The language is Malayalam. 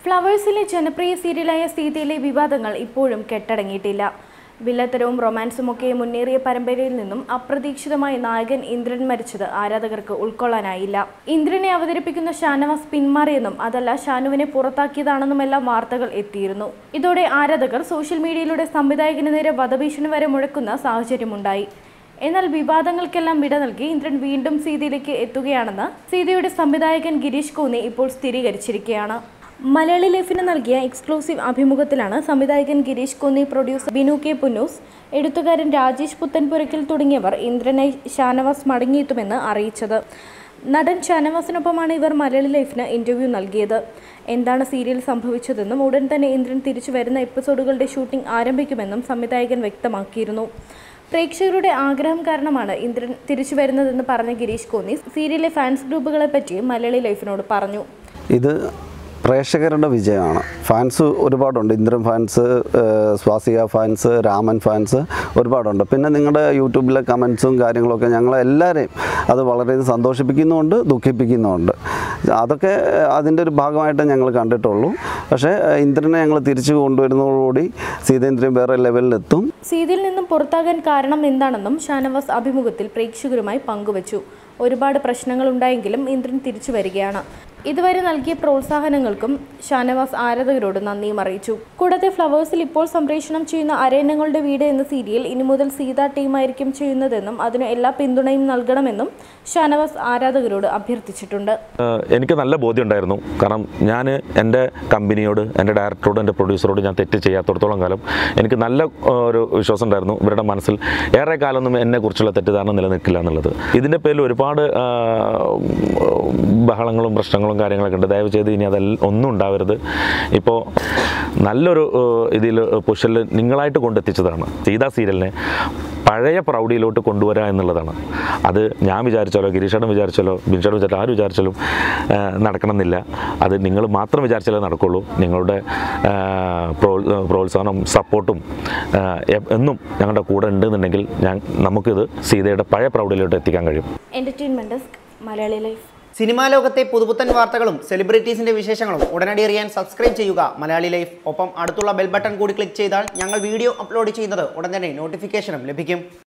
ഫ്ലവേഴ്സിലെ ജനപ്രിയ സീരിയലായ സീതയിലെ വിവാദങ്ങൾ ഇപ്പോഴും കെട്ടടങ്ങിയിട്ടില്ല. വില്ലത്തരവും റൊമാൻസുമൊക്കെ മുന്നേറിയ പരമ്പരയിൽ നിന്നും അപ്രതീക്ഷിതമായി നായകൻ ഇന്ദ്രൻ മരിച്ചത് ആരാധകർക്ക് ഉൾക്കൊള്ളാനായില്ല. ഇന്ദ്രനെ അവതരിപ്പിക്കുന്ന ഷാനവാസ് പിന്മാറിയെന്നും അതല്ല ഷാനുവിനെ പുറത്താക്കിയതാണെന്നുമെല്ലാം വാർത്തകൾ എത്തിയിരുന്നു. ഇതോടെ ആരാധകർ സോഷ്യൽ മീഡിയയിലൂടെ സംവിധായകന് നേരെ വധഭീഷണി വരെ മുഴക്കുന്ന സാഹചര്യമുണ്ടായി. എന്നാൽ വിവാദങ്ങൾക്കെല്ലാം വിട നൽകി ഇന്ദ്രൻ വീണ്ടും സീതയിലേക്ക് എത്തുകയാണെന്ന് സീതയുടെ സംവിധായകൻ ഗിരീഷ് കോന്നി ഇപ്പോൾ സ്ഥിരീകരിച്ചിരിക്കുകയാണ്. മലയാളി ലൈഫിന് നൽകിയ എക്സ്ക്ലൂസീവ് അഭിമുഖത്തിലാണ് സംവിധായകൻ ഗിരീഷ് കോന്നി, പ്രൊഡ്യൂസർ ബിനു കെ പുന്നൂസ്, എഴുത്തുകാരൻ രാജേഷ് പുത്തൻപുരയ്ക്കൽ തുടങ്ങിയവർ ഇന്ദ്രനായി ഷാനവാസ് മടങ്ങിയെത്തുമെന്ന് അറിയിച്ചത്. നടൻ ഷാനവാസിനൊപ്പമാണ് ഇവർ മലയാളി ലൈഫിന് ഇന്റർവ്യൂ നൽകിയത്. എന്താണ് സീരിയൽ സംഭവിച്ചതെന്നും ഉടൻ തന്നെ ഇന്ദ്രൻ തിരിച്ചു വരുന്ന എപ്പിസോഡുകളുടെ ഷൂട്ടിംഗ് ആരംഭിക്കുമെന്നും സംവിധായകൻ വ്യക്തമാക്കിയിരുന്നു. പ്രേക്ഷകരുടെ ആഗ്രഹം കാരണമാണ് ഇന്ദ്രൻ തിരിച്ചു വരുന്നതെന്ന് പറഞ്ഞ ഗിരീഷ് കോന്നി സീരിയലിലെ ഫാൻസ് ഗ്രൂപ്പുകളെ പറ്റി മലയാളി ലൈഫിനോട് പറഞ്ഞു. ഇത് പ്രേക്ഷകരുടെ വിജയമാണ്. ഫാൻസ് ഒരുപാടുണ്ട്. Indran fans, Swasika fans, Raman fans ഒരുപാടുണ്ട്. പിന്നെ നിങ്ങളുടെ യൂട്യൂബിലെ കമൻസും കാര്യങ്ങളൊക്കെ ഞങ്ങളെല്ലാവരെയും അത് വളരെ സന്തോഷിപ്പിക്കുന്നുമുണ്ട്, ദുഃഖിപ്പിക്കുന്നുമുണ്ട്. അതൊക്കെ അതിൻ്റെ ഒരു ഭാഗമായിട്ട് ഞങ്ങൾ കണ്ടിട്ടുള്ളൂ. പക്ഷേ ഇന്ദ്രനെ ഞങ്ങൾ തിരിച്ചു കൊണ്ടുവരുന്നതോടുകൂടി സീതേന്ദ്രൻ വേറെ ലെവലിലെത്തും. സീതയിൽ നിന്നും പുറത്താകാൻ കാരണം എന്താണെന്നും ഷാനവാസ് അഭിമുഖത്തിൽ പ്രേക്ഷകരുമായി പങ്കുവച്ചു. ഒരുപാട് പ്രശ്നങ്ങൾ ഉണ്ടായെങ്കിലും ഇന്ദ്രൻ തിരിച്ചു വരികയാണ്. ഇതുവരെ നൽകിയ പ്രോത്സാഹനങ്ങൾക്കും ഷാനവാസ് ആരാധകരോട് നന്ദിയും അറിയിച്ചു. കൂടാതെ ഫ്ലവേഴ്സിൽ ഇപ്പോൾ സംപ്രേഷണം ചെയ്യുന്ന അരയന്നങ്ങളുടെ വീട് എന്ന സീരിയൽ ഇനി മുതൽ സീത ടീമായിരിക്കും ചെയ്യുന്നതെന്നും അതിന് എല്ലാ പിന്തുണയും നൽകണമെന്നും ഷാനവാസ് ആരാധകരോട് അഭ്യർത്ഥിച്ചിട്ടുണ്ട്. എനിക്ക് നല്ല ബോധ്യം ഉണ്ടായിരുന്നു. കാരണം ഞാൻ എൻ്റെ കമ്പനിയോട്, എൻ്റെ ഡയറക്ടറോട്, എൻ്റെ പ്രൊഡ്യൂസറോട് ഞാൻ തെറ്റ് ചെയ്യാത്തടത്തോളം കാലം എനിക്ക് നല്ല ഒരു വിശ്വാസം ഉണ്ടായിരുന്നു. ഇവരുടെ മനസ്സിൽ ഏറെ കാലമൊന്നും എന്നെക്കുറിച്ചുള്ള തെറ്റിദ്ധാരണ നിലനിൽക്കില്ല എന്നുള്ളത്. ഇതിൻ്റെ പേരിൽ ഒരുപാട് ബഹളങ്ങളും പ്രശ്നങ്ങളും കാര്യങ്ങളൊക്കെ ഉണ്ട്. ദയവ് ചെയ്ത് ഇനി അതെല്ലാം ഒന്നും ഉണ്ടാവരുത്. ഇപ്പോൾ നല്ലൊരു ഇതിൽ പുഷൽ നിങ്ങളായിട്ട് കൊണ്ടെത്തിച്ചതാണ്. സീതാ സീരിയലിനെ പഴയ പ്രൗഢിയിലോട്ട് കൊണ്ടുവരിക എന്നുള്ളതാണ്. അത് ഞാൻ വിചാരിച്ചാലോ, ഗിരീഷേട്ടൻ വിചാരിച്ചാലോ, ബിൻചേട്ടൻ വിചാരിച്ചാലോ, ആര് വിചാരിച്ചാലും നടക്കണമെന്നില്ല. അത് നിങ്ങൾ മാത്രം വിചാരിച്ചാലേ നടക്കുള്ളൂ. നിങ്ങളുടെ പ്രോത്സാഹനം, സപ്പോർട്ടും എന്നും ഞങ്ങളുടെ കൂടെ ഉണ്ടെന്നുണ്ടെങ്കിൽ നമുക്കിത് സീതയുടെ പഴയ പ്രൗഢിയിലോട്ട് എത്തിക്കാൻ കഴിയും. Entertainment desk, Malayali life. Cinema ലോകത്തെ പുതുപുത്തൻ വാർത്തകളും സെലിബ്രിറ്റീസിന്റെ വിശേഷങ്ങളും ഉടനടി അറിയാൻ സബ്സ്ക്രൈബ് ചെയ്യുക മലയാളി ലൈഫ്. ഒപ്പം അടുത്തുള്ള ബെൽ ബട്ടൺ കൂടി ക്ലിക്ക് ചെയ്താൽ ഞങ്ങൾ വീഡിയോ അപ്ലോഡ് ചെയ്യുന്നത് ഉടൻ തന്നെ നോട്ടിഫിക്കേഷനും ലഭിക്കും.